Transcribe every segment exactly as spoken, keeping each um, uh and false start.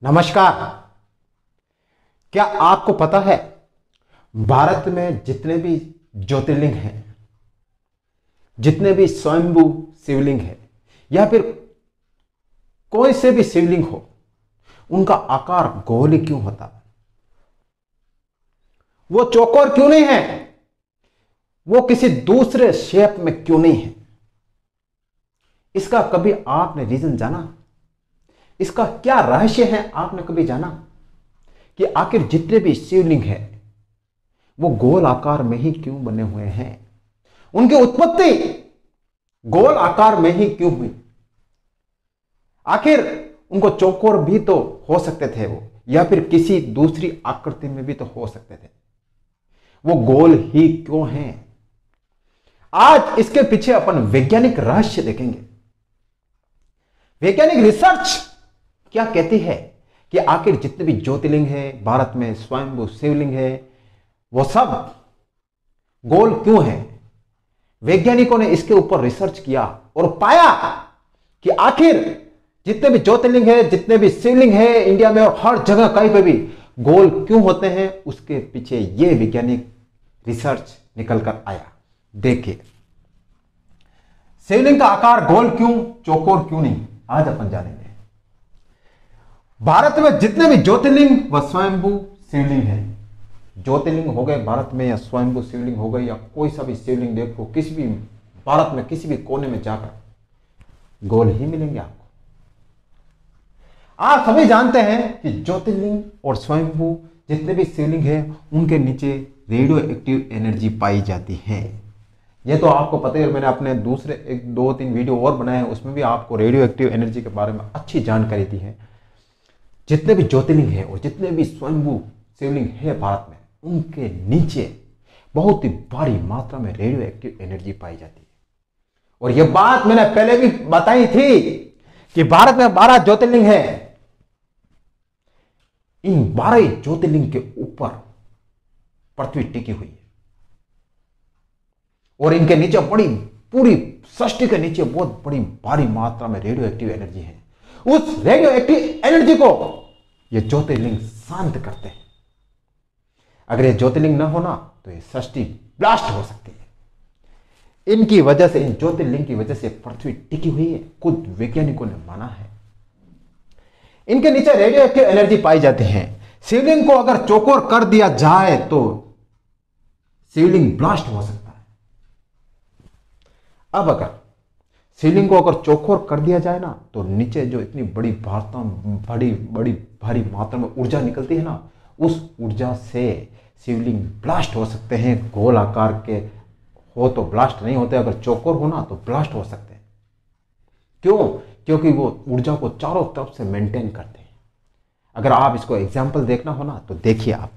नमस्कार। क्या आपको पता है भारत में जितने भी ज्योतिर्लिंग हैं, जितने भी स्वयंभू शिवलिंग है या फिर कोई से भी शिवलिंग हो, उनका आकार गोल ही क्यों होता है? वो चौकोर क्यों नहीं है? वो किसी दूसरे शेप में क्यों नहीं है? इसका कभी आपने रीजन जाना? इसका क्या रहस्य है? आपने कभी जाना कि आखिर जितने भी शिवलिंग है वो गोल आकार में ही क्यों बने हुए हैं? उनकी उत्पत्ति गोल आकार में ही क्यों हुई? आखिर उनको चौकोर भी तो हो सकते थे वो, या फिर किसी दूसरी आकृति में भी तो हो सकते थे। वो गोल ही क्यों हैं? आज इसके पीछे अपन वैज्ञानिक रहस्य देखेंगे। वैज्ञानिक रिसर्च क्या कहती है कि आखिर जितने भी ज्योतिर्लिंग है भारत में, स्वयंभू शिवलिंग है, वो सब गोल क्यों है? वैज्ञानिकों ने इसके ऊपर रिसर्च किया और पाया कि आखिर जितने भी ज्योतिर्लिंग है, जितने भी शिवलिंग है इंडिया में और हर जगह कहीं पे भी गोल क्यों होते हैं, उसके पीछे यह वैज्ञानिक रिसर्च निकल कर आया। देखिए, शिवलिंग का आकार गोल क्यों, चौकोर क्यों नहीं, आज अपन जानेंगे। भारत में जितने भी ज्योतिर्लिंग व स्वयंभू शिवलिंग है, ज्योतिर्लिंग हो गए भारत में या स्वयंभू शिवलिंग हो गए या कोई सा भी शिवलिंग देखो, किसी भी भारत में किसी भी कोने में जाकर गोल ही मिलेंगे आपको। आप सभी जानते हैं कि ज्योतिर्लिंग और स्वयंभू जितने भी शिवलिंग है उनके नीचे रेडियो एक्टिव एनर्जी पाई जाती है। यह तो आपको पता है, और मैंने अपने दूसरे एक दो तीन वीडियो और बनाए हैं, उसमें भी आपको रेडियो एक्टिव एनर्जी के बारे में अच्छी जानकारी दी है। जितने भी ज्योतिर्लिंग है और जितने भी स्वयंभू शिवलिंग है भारत में, उनके नीचे बहुत ही भारी मात्रा में रेडियो एक्टिव एनर्जी पाई जाती है। और यह बात मैंने पहले भी बताई थी कि भारत में बारह ज्योतिर्लिंग है। इन बारह ज्योतिर्लिंग के ऊपर पृथ्वी टिकी हुई है और इनके नीचे बड़ी पूरी सृष्टि के नीचे बहुत बड़ी भारी मात्रा में रेडियो एक्टिव एनर्जी है। उस रेडियो एक्टिव एनर्जी को ये ज्योतिर्लिंग शांत करते हैं। अगर ये ज्योतिर्लिंग ना होना तो ये सृष्टि ब्लास्ट हो सकती है। इनकी वजह से, इन ज्योतिर्लिंग की वजह से पृथ्वी टिकी हुई है, खुद वैज्ञानिकों ने माना है। इनके नीचे रेडियो एक्टिव एनर्जी पाई जाती है। शिवलिंग को अगर चौकोर कर दिया जाए तो शिवलिंग ब्लास्ट हो सकता है। अब अगर शिवलिंग को अगर चौकोर कर दिया जाए ना, तो नीचे जो इतनी बड़ी भारता बड़ी बड़ी भारी मात्रा में ऊर्जा निकलती है ना, उस ऊर्जा से शिवलिंग ब्लास्ट हो सकते हैं। गोल आकार के हो तो ब्लास्ट नहीं होते, अगर चौकोर हो ना तो ब्लास्ट हो सकते हैं। क्यों? क्योंकि वो ऊर्जा को चारों तरफ से मेंटेन करते हैं। अगर आप इसको एग्जाम्पल देखना हो ना तो देखिए, आप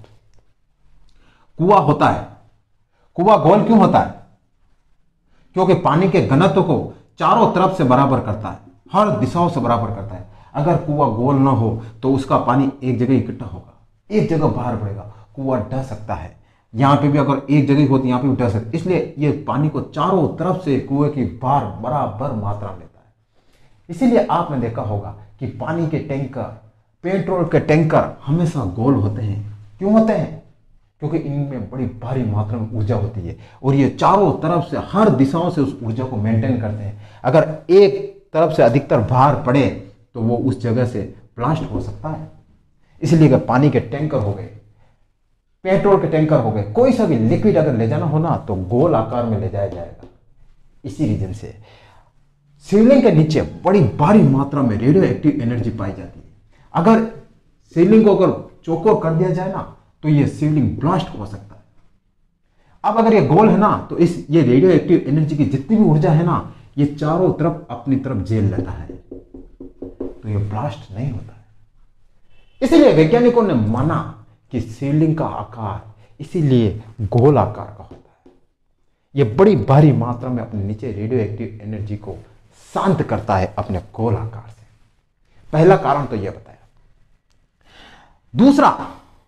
कुआं होता है, कुआं गोल क्यों होता है? क्योंकि पानी के घनत्व को चारों तरफ से बराबर करता है, हर दिशाओं से बराबर करता है। अगर कुआं गोल ना हो तो उसका पानी एक जगह इकट्ठा होगा, एक जगह बाहर पड़ेगा, कुआं ढह सकता है। यहां पे भी अगर एक जगह होती, यहां पे भी ढह सकता है। इसलिए ये पानी को चारों तरफ से कुएं की बाहर बराबर मात्रा में लेता है। इसीलिए आपने देखा होगा कि पानी के टैंकर, पेट्रोल के टैंकर हमेशा गोल होते हैं। क्यों होते हैं? क्योंकि इनमें बड़ी भारी मात्रा में ऊर्जा होती है और ये चारों तरफ से हर दिशाओं से उस ऊर्जा को मेंटेन करते हैं। अगर एक तरफ से अधिकतर भार पड़े तो वो उस जगह से ब्लास्ट हो सकता है। इसलिए अगर पानी के टैंकर हो गए, पेट्रोल के टैंकर हो गए, कोई सा भी लिक्विड अगर ले जाना हो ना तो गोल आकार में ले जाया जाएगा। इसी रीजन से शिवलिंग के नीचे बड़ी भारी मात्रा में रेडियो एक्टिव एनर्जी पाई जाती है। अगर शिवलिंग को अगर चौकोर कर दिया जाए ना तो ये शिवलिंग ब्लास्ट हो सकता है। अब अगर ये गोल है ना तो इस ये रेडियो एक्टिव एनर्जी की जितनी भी ऊर्जा है ना, ये चारों तरफ अपनी तरफ झेल लेता है, तो ये ब्लास्ट नहीं होता है। इसीलिए वैज्ञानिकों ने माना कि शिवलिंग का आकार इसीलिए गोल आकार का होता है। ये बड़ी भारी मात्रा में अपने नीचे रेडियो एक्टिव एनर्जी को शांत करता है अपने गोल आकार से। पहला कारण तो यह बताया। दूसरा,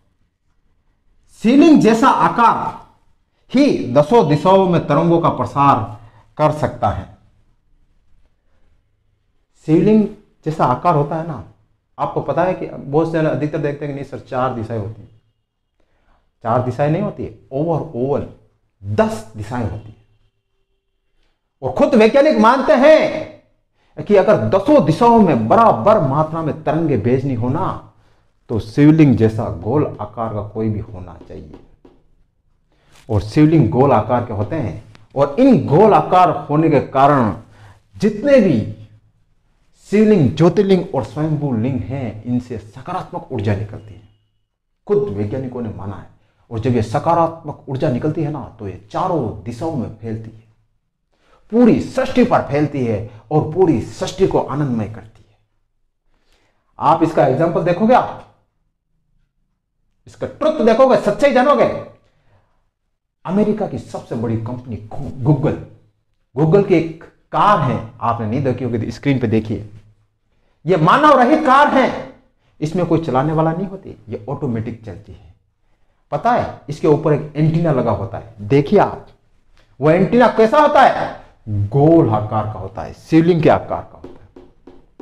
शिवलिंग जैसा आकार ही दसों दिशाओं में तरंगों का प्रसार कर सकता है। शिवलिंग जैसा आकार होता है ना, आपको पता है कि बहुत से अधिकतर देखते हैं कि नहीं सर चार दिशाएं होती हैं। चार दिशाएं नहीं होती है, ओवरऑल दस दिशाएं होती है। और खुद वैज्ञानिक मानते हैं कि अगर दसों दिशाओं में बराबर मात्रा में तरंगे भेजनी होना तो शिवलिंग जैसा गोल आकार का कोई भी होना चाहिए। और शिवलिंग गोल आकार के होते हैं, और इन गोल आकार होने के कारण जितने भी शिवलिंग, ज्योतिर्लिंग और स्वयंभू लिंग हैं, इनसे सकारात्मक ऊर्जा निकलती है। खुद वैज्ञानिकों ने माना है। और जब ये सकारात्मक ऊर्जा निकलती है ना तो ये चारों दिशाओं में फैलती है, पूरी सृष्टि पर फैलती है और पूरी सृष्टि को आनंदमय करती है। आप इसका एग्जाम्पल देखोगे, आप इसका ट्रुथ देखोगे, सच्चाई जानोगे। अमेरिका की सबसे बड़ी कंपनी गूगल, गूगल की एक कार है, आपने नहीं देखी होगी तो स्क्रीन पे देखिए। ये मानव रहित कार है, इसमें कोई चलाने वाला नहीं होती, ये ऑटोमेटिक चलती है। पता है इसके ऊपर एक एंटीना लगा होता है, देखिए आप। वो एंटीना कैसा होता है? गोल आकार का होता है, शिवलिंग के आकार का होता है।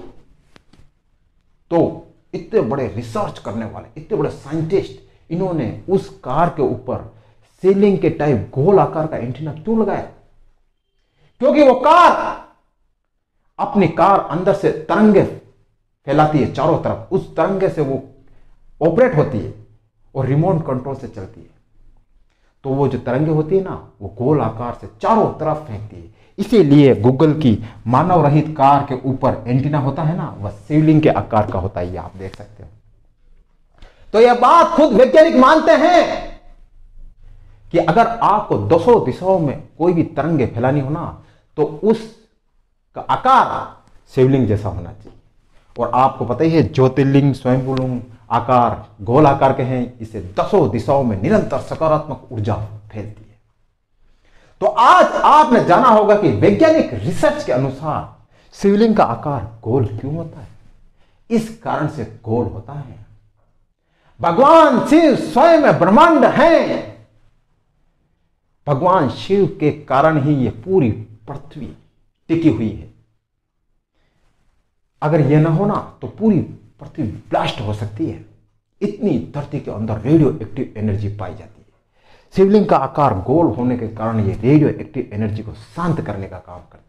तो इतने बड़े रिसर्च करने वाले, इतने बड़े साइंटिस्ट, इन्होंने उस कार के ऊपर शिवलिंग के टाइप गोल आकार का एंटीना क्यों लगाया? क्योंकि वो कार अपनी कार अंदर से तरंगे फैलाती है चारों तरफ, उस तरंगे से वो ऑपरेट होती है और रिमोट कंट्रोल से चलती है। तो वो जो तरंगे होती है ना, वो गोल आकार से चारों तरफ फेंकती है। इसीलिए गूगल की मानव रहित कार के ऊपर एंटीना होता है ना, वह शिवलिंग के आकार का होता है, ये आप देख सकते हो। तो यह बात खुद वैज्ञानिक मानते हैं कि अगर आपको दसों दिशाओं में कोई भी तरंगे फैलानी हो ना तो उसका आकार शिवलिंग जैसा होना चाहिए। और आपको पता ही है ज्योतिर्लिंग, स्वयंभू आकार गोल आकार के हैं, इसे दसों दिशाओं में निरंतर सकारात्मक ऊर्जा फैलती है। तो आज आपने जाना होगा कि वैज्ञानिक रिसर्च के अनुसार शिवलिंग का आकार गोल क्यों होता है। इस कारण से गोल होता है, भगवान शिव स्वयं ब्रह्मांड हैं। भगवान शिव के कारण ही यह पूरी पृथ्वी टिकी हुई है। अगर यह ना होना तो पूरी पृथ्वी ब्लास्ट हो सकती है। इतनी धरती के अंदर रेडियो एक्टिव एनर्जी पाई जाती है। शिवलिंग का आकार गोल होने के कारण यह रेडियो एक्टिव एनर्जी को शांत करने का काम करता है।